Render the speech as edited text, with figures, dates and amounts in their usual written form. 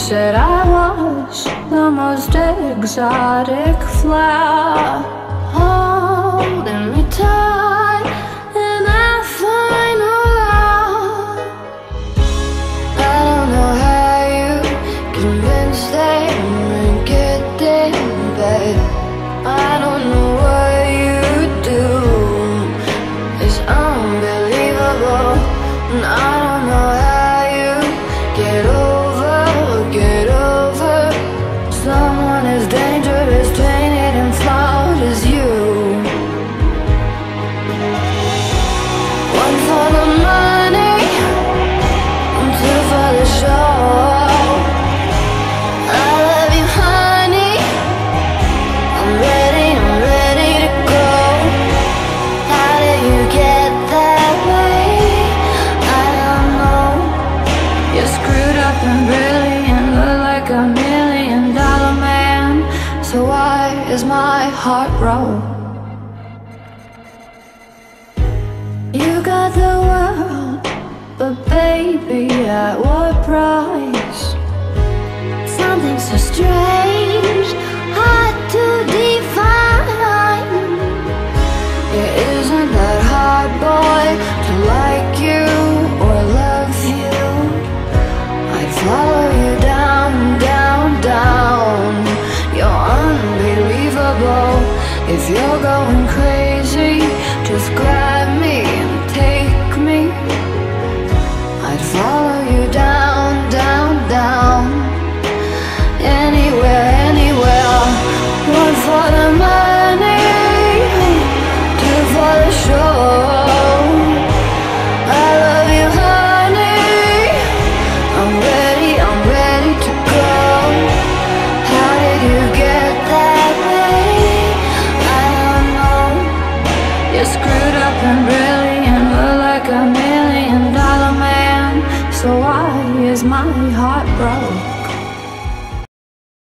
said I was the most exotic flower, holding me tight in that final hour. I don't know how you convinced them and get them back. I don't know what you do, it's unbelievable. And I don't know how you get over someone as dangerous, tainted and flawed as you. One for the money, and two for the show. I love you, honey, I'm ready to go. How did you get that way? I don't know. You're screwed up and brilliant, look like a $1,000,000 man. So why is my heart broke? You got the world, but baby, at what price? Something so strange, hard to define. It isn't that hard, boy, to like you or love you. I'd follow you down, down, down. You're unbelievable. If you're going crazy, just grab me and take me. I'd follow you down, down, down. Anywhere, anywhere. One for the money, two for the show. I love you, honey, I'm ready to go. How did you get that way? I don't know. You're screwed up and brilliant, look like a $1,000,000 man. So why is my heart broke?